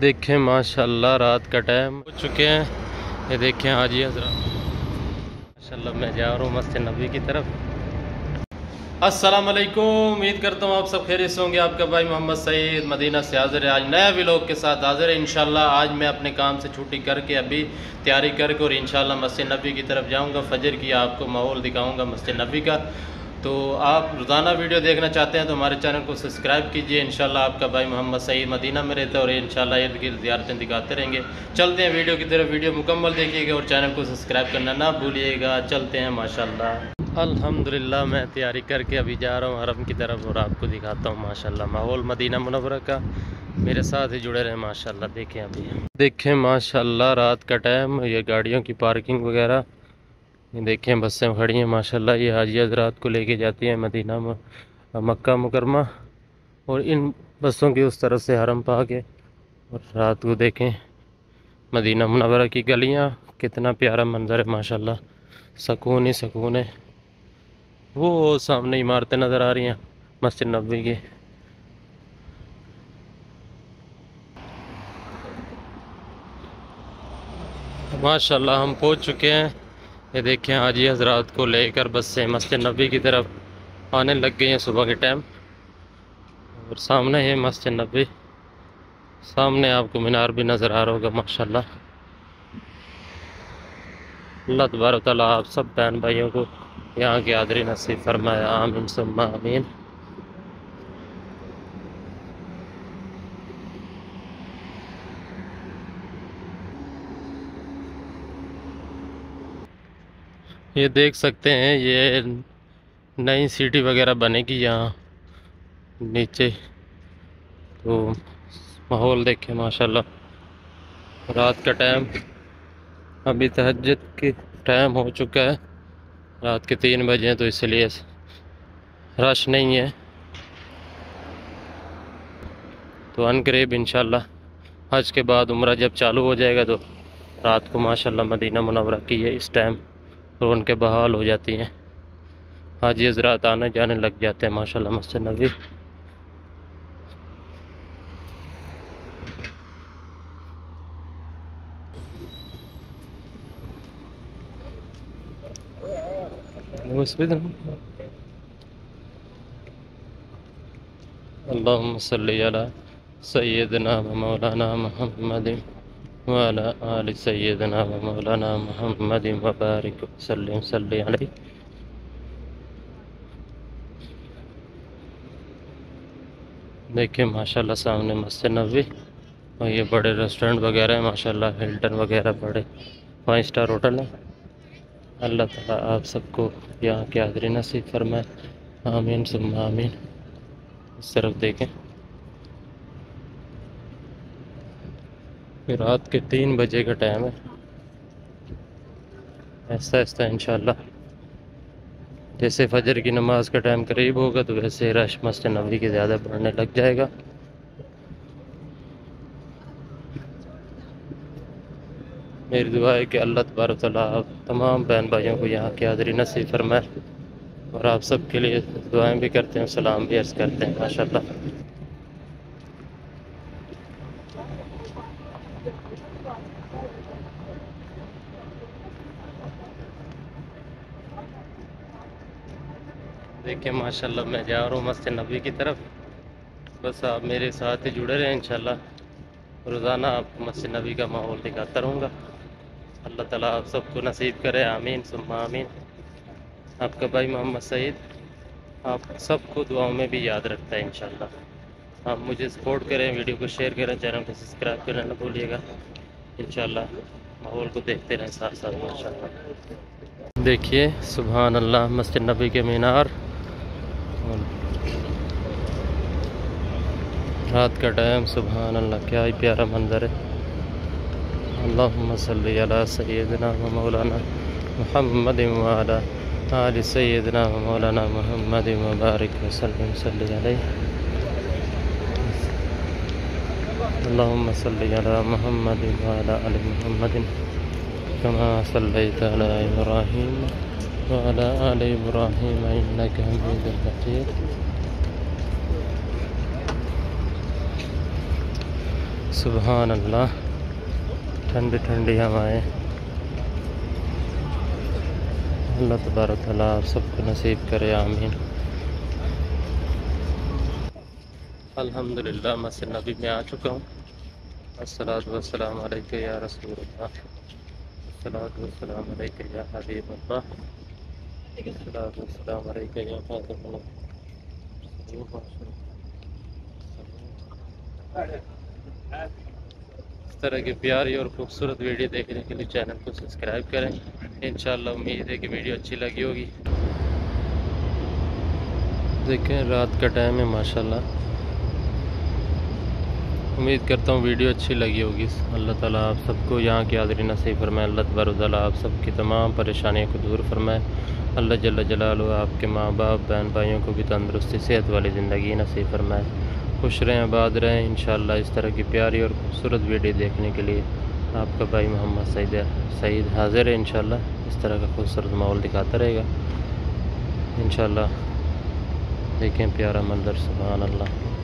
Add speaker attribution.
Speaker 1: देखें माशाल्लाह रात का टाइम हो चुके हैं। ये देखें हाजी हजरत माशाल्लाह मैं जा रहा हूँ मस्जिद नबी की तरफ। अस्सलाम वालेकुम, उम्मीद करता हूँ आप सब खैरियत से होंगे। आपका भाई मोहम्मद सईद मदीना से हाजिर है। आज नया व्लॉग के साथ हाजिर है इंशाल्लाह। आज मैं अपने काम से छुट्टी करके अभी तैयारी करके और इंशाल्लाह मस्जिद नबी की तरफ जाऊँगा। फजर की आपको माहौल दिखाऊँगा मस्जिद नबी का। तो आप रोज़ाना वीडियो देखना चाहते हैं तो हमारे चैनल को सब्सक्राइब कीजिए। इंशाल्लाह आपका भाई मोहम्मद सईद मदीना में रहता है और इंशाल्लाह इर्द गिर्द ज़ियारतें दिखाते रहेंगे। चलते हैं वीडियो की तरफ। वीडियो मुकम्मल देखिएगा और चैनल को सब्सक्राइब करना ना भूलिएगा। चलते हैं माशाल्लाह। अल्हम्दुलिल्लाह मैं तैयारी करके अभी जा रहा हूँ हरम की तरफ और आपको दिखाता हूँ माशाल्लाह माहौल मदीना मुनव्वरा का। मेरे साथ ही जुड़े रहे माशाल्लाह। देखें अभी देखें माशाल्लाह रात का टाइम, ये गाड़ियों की पार्किंग वगैरह, ये देखें बसें खड़ी हैं माशाल्लाह। ये हाजी हजरात को लेके जाती हैं मदीना में मक्का मुकरमा, और इन बसों की उस तरफ से हरम पाक है। और रात को देखें मदीना मुनव्वरा की गलियां, कितना प्यारा मंजर है माशाल्लाह। सुकून ही सुकून है। वो सामने इमारतें नज़र आ रही हैं मस्जिद नबवी की। माशाल्लाह हम पहुंच चुके हैं। ये देखें हाजी हजरात को लेकर बस से मस्जिद नबी की तरफ आने लग गई हैं सुबह के टाइम। और सामने है मस्जिद नबी, सामने आपको मीनार भी नज़र आ रहा होगा माशाल्लाह। अल्लाह तबारक व तआला आप सब बहन भाइयों को यहाँ की हाज़िरी नसीब फरमाए, आमीन सुम्मा आमीन। ये देख सकते हैं ये नई सिटी वगैरह बनेगी यहाँ नीचे। तो माहौल देखें माशाल्लाह। रात का टाइम, अभी तहज्जुद की टाइम हो चुका है, रात के 3 बजे हैं, तो इसलिए रश नहीं है। तो अनकरीब इंशाल्लाह हज के बाद उम्रा जब चालू हो जाएगा तो रात को माशाल्लाह मदीना मुनव्वरा की है इस टाइम रोन के बहाल हो जाती हैं। हाजी हज़रात आने जाने लग जाते हैं माशाल्लाह मस्जिद नबी। अल्लाहुम्मा सल्ली अला सय्यदना व मौलाना मुहम्मद व अला आलि सय्यदना व मौलाना मुहम्मद व बारिक वसल्लिम सल्ली अलैहि। देखिए माशाल्लाह सामने मस्जिद नबवी और ये बड़े रेस्टोरेंट वगैरह हैं माशाल्लाह, हिल्टन वगैरह बड़े 5 स्टार होटल है। अल्लाह ताला आप सबको यहाँ की हाज़िरी नसीब फरमाए, आमीन सुम्मा आमीन। इस तरफ देखें फिर रात के 3 बजे का टाइम है। ऐसा ऐसा इंशाल्लाह जैसे फजर की नमाज का टाइम करीब होगा तो वैसे रश मस्जिद नबवी के ज़्यादा बढ़ने लग जाएगा। मेरी दुआ है कि अल्लाह तबारक व तआला तमाम बहन भाइयों को यहाँ की हाज़िरी नसीब फरमाए, और आप सब के लिए दुआएं भी करते हैं, सलाम भी अर्ज़ करते हैं माशाल्लाह। देखिए माशाल्लाह मैं जा रहा हूँ मस्जिद नबवी की तरफ। बस आप मेरे साथ ही जुड़े रहें इंशाल्लाह। रोज़ाना आपको मस्जिद नबी का माहौल दिखाता रहूँगा। अल्लाह ताला आप सबको नसीब करे, आमीन सुम्मा आमीन। आपका भाई मोहम्मद सईद आप सबको दुआओं में भी याद रखता है इंशाल्लाह। आप मुझे सपोर्ट करें, वीडियो को शेयर करें, चैनल को सब्सक्राइब करना ना भूलिएगा। इंशाल्लाह माहौल को देखते रहें साथ साथ माशाल्लाह। देखिए सुभान अल्लाह मस्जिद नबी के मीनार, रात का टाइम, सुभान अल्लाह क्या ही प्यारा मंजर है। अल्लाहुम्मा सल्ली अला सय्यदिना व मौलाना मुहम्मद व अला आलि सय्यदिना व मौलाना मुहम्मद व बारिक वसल्लिम सल्ली अलैहि। अल्लाहुम्मा सल्ली अला मुहम्मद व अला आलि मुहम्मद कमा सल्लैता अला इब्राहीम व अला आलि इब्राहीम इन्नका हमीदुम मजीद। सुभान अल्लाह, ठंडी ठंडी हवाएं। अल्लाह तबारक तआला आप सबको नसीब करे, आमीन। अल्हम्दुलिल्लाह मस्जिद नबी में आ चुका हूँ। अस्सलातु वस्सलामु अलैका या रसूलल्लाह, अस्सलातु वस्सलामु अलैका या हबीबल्लाह, अस्सलातु वस्सलामु अलैका या फातिमुल इस तरह की प्यारी और खूबसूरत वीडियो देखने के लिए चैनल को सब्सक्राइब करें। इंशाअल्लाह उम्मीद है कि वीडियो अच्छी लगी होगी। देखें रात का टाइम है माशाल्लाह। उम्मीद करता हूँ वीडियो अच्छी लगी होगी। अल्लाह ताला आप सबको यहाँ की हाज़िरी नसीब फरमाए। अल्लाह तबारक तआला आप सबकी तमाम परेशानियों को दूर फरमाए। अल्लाह जल्ल जलालुहु आपके माँ बाप बहन भाइयों को भी तंदुरुस्ती सेहत वाली ज़िंदगी नसीब फरमाए। खुश रहें, आबाद रहें। इंशाअल्लाह इस तरह की प्यारी और खूबसूरत वीडियो देखने के लिए आपका भाई मोहम्मद सईद हाज़िर है। इंशाअल्लाह इस तरह का खूबसूरत माहौल दिखाता रहेगा। इंशाअल्लाह देखें प्यारा मंजर, सुभान अल्लाह।